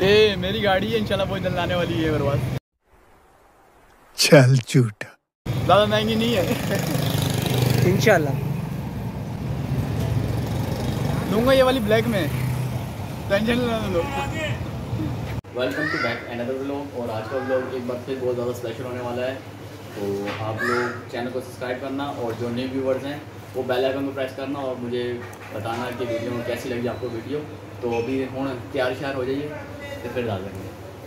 ये मेरी गाड़ी है, इंशाल्लाह बहुत जल्द आने वाली है मेरे पास। चल झूठा, ज़्यादा महंगी नहीं है। इंशाल्लाह लूँगा ये वाली ब्लैक में, टेंशन ना लो। Welcome to back another vlog. और आज का व्लॉग एक बार फिर बहुत ज़्यादा स्पेशल होने वाला है। तो आप लोग चैनल को सब्सक्राइब करना और जो न्यू व्यूवर्स हैं वो बेल आइकन को प्रेस करना और मुझे बताना कि वीडियो में कैसी लगी आपको वीडियो। तो अभी हूँ तैयार श्यार हो जाइए तो फिर डाल देंगे।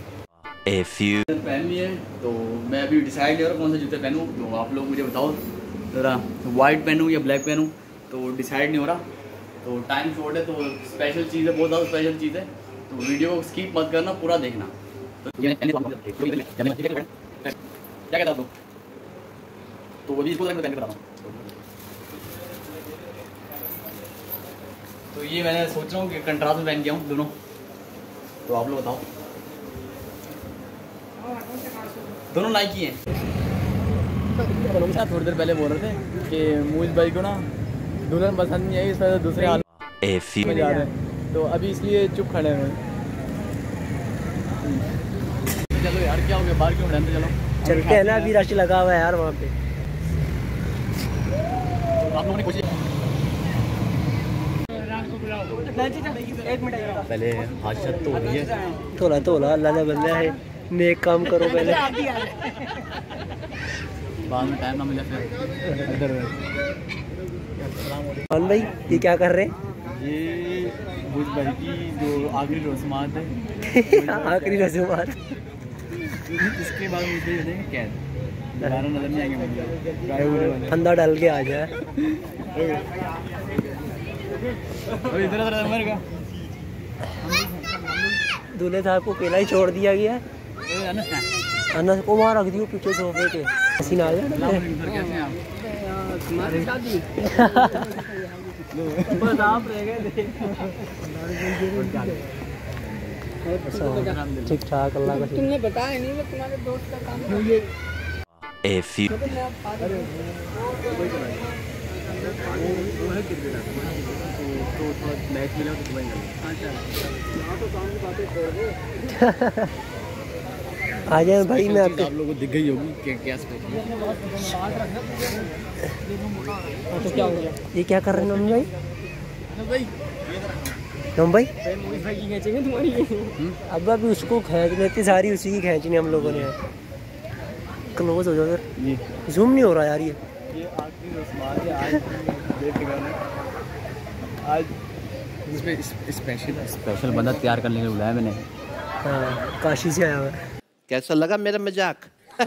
पहन लिए तो मैं अभी डिसाइड नहीं हो रहा कौन से जूते पहनूँ। तो आप लोग मुझे बताओ ज़रा, वाइट पहनूँ या ब्लैक पहनूँ, तो डिसाइड नहीं हो रहा। तो टाइम शॉर्ट है, तो स्पेशल चीज़ है, बहुत ज़्यादा स्पेशल चीज़ है, तो वीडियो को स्किप मत करना, पूरा देखना। तो क्या कहता हूँ, तो अभी इसको पहन के बताता हूँ। तो ये मैंने सोच रहा हूँ कि कंट्रास्ट में पहन के आऊँ दोनों। तो आप लोग बताओ, दोनों नाइकी हैं। थोड़ी देर पहले बोल रहे थे कि मूज भाई को ना दुल्हन पसंद नहीं आई, इस वजह से दूसरे हाल में जा रहे हैं, तो अभी इसलिए चुप खड़े हैं। चलो यार, क्या हो गया, बाहर क्यों रहते, चलो चलते हैं ना, अभी रश लगा हुआ है यार वहाँ पे। आप लोगों ने कोशिश पहले हाजत तो हो रही है, थोड़ा थोड़ा अल्लाह ने बंदा है, नेक काम करो पहले, बाद में टाइम ना मिले फिर इधर। कौन भाई, ये क्या कर रहे हैं? ये मूज भाई की जो आखिरी रस्मात है, आखिरी रस्मात, इसके बाद मुझे दे देंगे कैद, दोबारा नजर नहीं आएंगे मुझे, गायब होने वाले। फंदा डाल के आ जाए। इधर मर गया, दूल्हे साहब को अकेला ही छोड़ दिया गया है। अनस को वहाँ रख दियो पीछे सोफे के, हसीन आ जाए। बस आप रह गए ठीक ठाक, अल्लाह का। तुमने बताया नहीं, मैं तुम्हारे दोस्त का काम आ जाए भाई, मैं आपके आप लोगों को दिख गई होगी क्या स्पेशल। तो क्या हो गया? ये क्या कर रहे हैं नम भाई? नम भाई भाई की खींचेंगे तुम्हारी। अब अभी उसको खींच लेते, सारी उसी की खींचनी हम लोगों ने। क्लोज हो जाओ फिर, जूम नहीं हो रहा यार। ये आखिरी रस्मात है आज, देखेगा ना आज इसमें स्पेशल बंदा तैयार करने के लिए बुलाया मैंने। हाँ, काशी से आया हुआ है। कैसा लगा मेरा मजाक?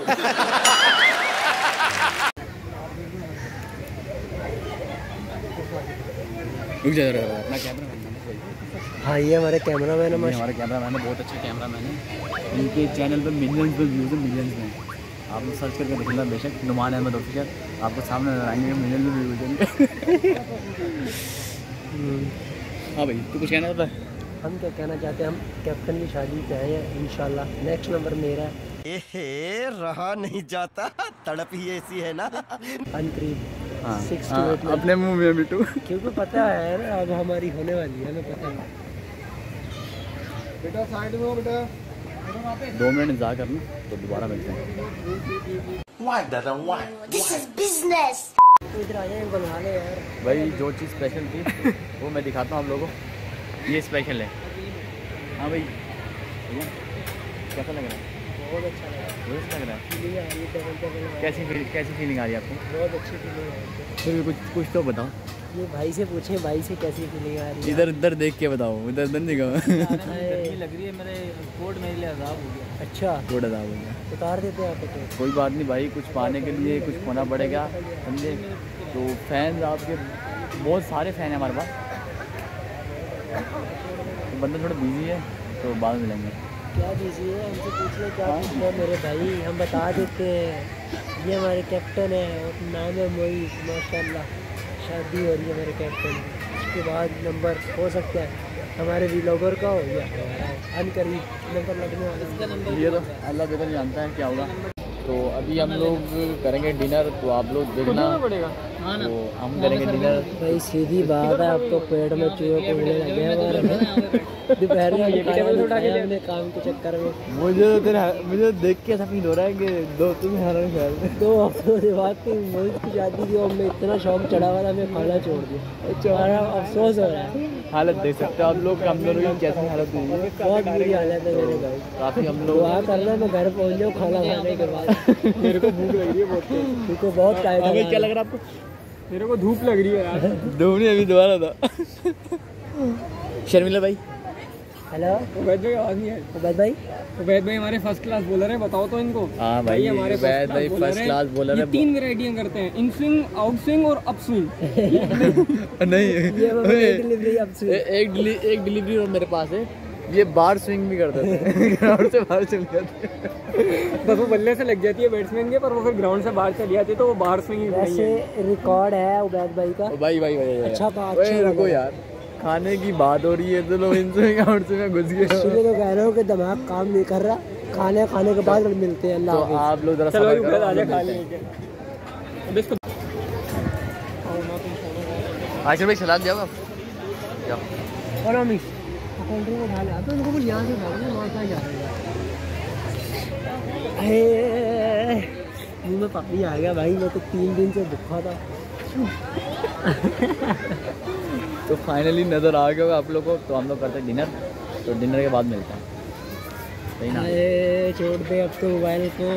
रुक जा अपना कैमरा। हाँ, ये हमारे कैमरा मैन है, हमारे कैमरा मैन है, बहुत अच्छे कैमरा मैन है। इनके चैनल पे मिलियंस पे व्यूज़ है, मिलियंस में। आप लोग सर्च करके देखना बेशक, नुमान अहमद ऑफिशियल, आपको सामने नजर आएंगे, मिलियंस में व्यूज़ देंगे। हाँ भाई, तू कुछ कहना था? हम क्या कहना चाहते हैं, हम कैप्टन की शादी पे आए हैं इंशाल्लाह। नेक्स्ट नंबर मेरा है। रहा नहीं जाता, तड़प ही ऐसी है ना। अनकरीब 6 to 8 अपने मुंह में बिटू, क्योंकि पता है ना अब हमारी होने वाली है, हमें पता है। बेटा साइड में हो बेटा। 2 मिनट इंतजार करना तो दोबारा मिलते हैं। This is business. तो इधर आ जाए, बना ले यार। भाई जो चीज़ स्पेशल थी वो मैं दिखाता हूँ आप लोगों को। ये स्पेशल है। हाँ भाई, कैसा लग रहा है? बहुत अच्छा लगा, बहुत लग रहा है। फीलिंग आ रही है, कैसी फीलिंग आ रही है आपको? बहुत अच्छी फीलिंग आ रही है। फिर भी कुछ तो बताओ। ये भाई से पूछें, भाई से कैसी फीलिंग आ रही है? इधर उधर देख के बताओ, इधर उधर नहीं कहो। गर्मी लग रही है, मेरे कोट मेरे लिए अजाब हो गया। अच्छा, थोड़ा अदाब हो गया, उतार देते हैं आप तो। कोई बात नहीं भाई, कुछ पाने के लिए कुछ खोना पड़ेगा, समझे? तो फैन आपके बहुत सारे फ़ैन हैं हमारे पास, तो बंदा थोड़ा बिजी है, तो बाद में मिलेंगे। क्या दीजिए, हमसे पूछ लो क्या पूछना है मेरे भाई, हम बता देते हैं। ये हमारे कैप्टन है और नाम है मोइज, माशाल्लाह शादी हो रही है मेरे कैप्टन की। उसके बाद नंबर हो सकता है हमारे व्लॉगर का हो या अनकरीब नंबर लगने वाला। इसका नंबर ये तो अल्लाह बेहतर जानता है क्या होगा। तो अभी हम लोग करेंगे डिनर, तो आप लोग देखना। तो हम करेंगे डिनर। भाई सीधी बात है, अब तो पेट में चूहे को लगे हमारे। दोपहर में ये हमने काम के चक्कर में। मुझे देख के ऐसा फील हो रहा है कि दोस्तों में हरा ख्याल 2 हफ्तों के बाद मोहित की शादी थी और मैं इतना शौक चढ़ा हुआ था, मैं खाना छोड़ दिया। हमारा अफसोस हो रहा है। हालत देख सकते हो आप लोग, हम दोनों की कैसी हालत हुई है। बहुत बुरी हालत है मेरे भाई। काफ़ी हम लोग दुआ करना मैं घर पहुँच जाऊँ खाना खाने के बाद। मेरे को भूख लग रही है बहुत, तुमको बहुत टाइट है। क्या लग रहा है आपको? मेरे को धूप लग रही है यार। धूप नहीं, अभी दोबारा था। शर्मिला भाई, हेलो उबैद भाई आवाज नहीं है। उबैद भाई, उबैद भाई हमारे फर्स्ट क्लास बॉलर है, बताओ तो इनको। हाँ भाई, हमारे उबैद भाई फर्स्ट क्लास बॉलर है। 3 वेराइटियां करते हैं, इन स्विंग, आउट स्विंग और अप स्विंग। नहीं, ये वो डिलीवरी अब से एक डिलीवरी और मेरे पास है। ये बाहर स्विंग भी करते थे, ग्राउंड से बाहर चले जाते। बस वो बल्ले से लग जाती है बैट्समैन के, पर वो फिर ग्राउंड से बाहर चली जाती है, तो वो बाहर स्विंग ही वैसे रिकॉर्ड है उबैद भाई का। भाई अच्छा बात, ओए रुको यार, खाने की बात हो रही है तो लोग इनसे ग्राउंड से मैं घुस गया। इसलिए तो कह रहा हूँ कि दिमाग काम नहीं कर रहा। खाने के बाद मिलते हैं। अल्लाह तो हाफिज़। आप लोग जरा चलो सब्र उबैद करो, आजा हम खा लोग लेंगे। आशिर भाई सलाद जाओ आप, जाओ। और अमीश कोल्ड ड्रिंक उठा ले, तो उनको कुछ यहाँ से उठा ले, वहाँ कहाँ जा रहे हैं। मुँह में पानी आ गया भाई, मैं तो 3 दिन से भूखा था। तो फाइनली नज़र आ गया होगा आप लोग को। तो हम लोग करते हैं डिनर, तो डिनर के बाद मिलते हैं, सही ना? छोड़ दे अब तो मोबाइल को।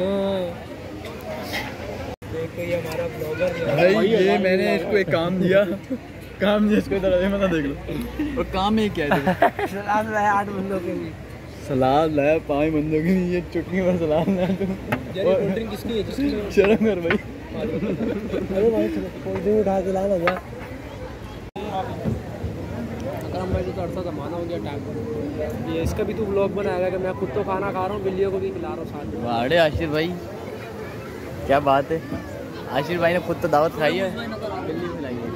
देखो ये हमारा ब्लॉगर भाई, ये मैंने इसको एक काम दिया इसको इधर मतलब देख लो। और काम है क्या है? सलाद लाया 8 बंदों के लिए। सलाद लाया 5 बंदों के लिए, ये चुटकी में सलाद लाया तो कोल्ड ड्रिंक किसकी है? जिसकी शर्म कर भाई। अरे भाई कोल्ड ड्रिंक उठा के लाना जा। अकरम भाई तो अरसा ज़माना हो गया टाइम। ये इसका भी तू व्लॉग बनाएगा कि मैं खुद तो खाना खा रहा हूँ, बिल्लियों को भी खिला रहा हूँ साथ में। वाड़े आशिर भाई, क्या बात है। आशिर भाई ने खुद तो दावत खाई है, बिल्ली खिलाई है।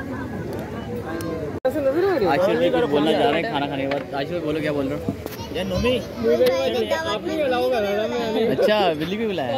आशिर भाई कुछ बोलना चाह रहे हैं खाना खाने के बाद। आशिर भाई बोलो, क्या बोल रहे हो? आप नहीं अलाउगा दादा, मैं अच्छा, बिल्ली भी बुलाया।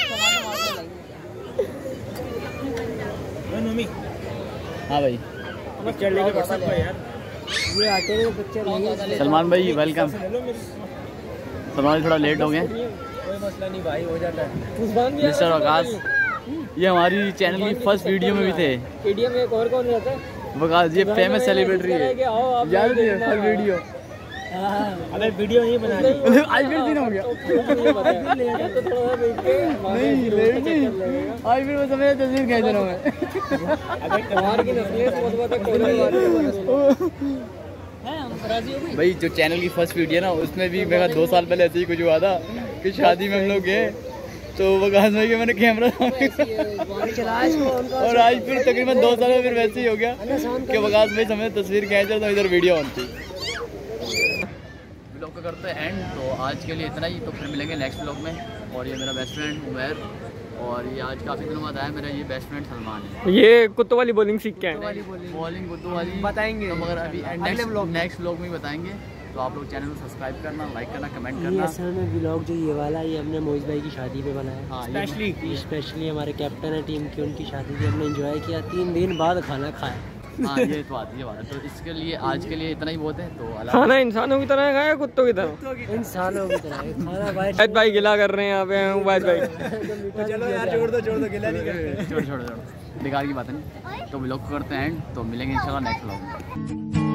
हाँ भाई, पिक्चर लेके व्हाट्सएप पर यार। ये आते हुए पिक्चर नहीं। सलमान भाई वेलकम। सलमान भाई थोड़ा लेट हो गए। कोई मसला नहीं भाई, हो जाता है। मिस्टर आकाश, ये हमारी चैनल की फर्स्ट वीडियो में भी थे। मीडिया में एक और कौन रहता है? वकास, ये फेमस सेलिब्रिटी है, याद है फर्स्ट वीडियो। अबे वीडियो नहीं बना रही। आज फिर दिन हो गया। तो थोड़ा सा वेट के नहीं लेट नहीं, आज फिर मैं समझ तस्वीर खींच रहा हूँ मैं। बाहर की नस्लें बहुत भाई जो चैनल की फर्स्ट वीडियो ना, उसमें भी मेरा 2 साल पहले ऐसे ही कुछ हुआ था कि शादी में हम लोग गए, तो वकास भाई के मैंने कैमरा और आज फिर तकरीबन 2 साल में फिर वैसे ही हो गया कि वकास भाई समय तस्वीर खींच रहा था, इधर वीडियो ऑन थी। ब्लॉग का करते हैं एंड। तो आज के लिए इतना ही, तो फिर मिलेंगे नेक्स्ट ब्लॉग में। और ये मेरा बेस्ट फ्रेंड उमैर, और ये आज काफ़ी दिनों बाद आया, मेरा ये बेस्ट फ्रेंड सलमान है। ये कुत्तों वाली बॉलिंग सीख के आए। बॉलिंग गुद्दू वाली बताएंगे तो, मगर अभी नेक्स्ट ब्लॉग में ही बताएंगे। तो आप लोग चैनल को सब्सक्राइब करना, लाइक करना, कमेंट ये करना। असल में व्लॉग जो ये वाला, ये हमने मोहित भाई की शादी पे बनाया। हाँ, स्पेशली हमारे कैप्टन है टीम की, उनकी शादी भी हमने एंजॉय किया। 3 दिन बाद खाना खाया। हाँ, ये तो बात है। तो इसके लिए आज के लिए इतना ही बहुत है। तो खाना इंसानों की तरह खाया, कुत्तों की तरह? इंसानों की तरह खाना भाई। उबैद भाई गिला कर रहे हैं यहाँ पे। उबैद भाई चलो यार छोड़ दो गिला नहीं करते। छोड़ बेकार की बात है नहीं। तो ब्लॉग को करते हैं एंड, तो मिलेंगे इंशाल्लाह नेक्स्ट ब्लॉग में।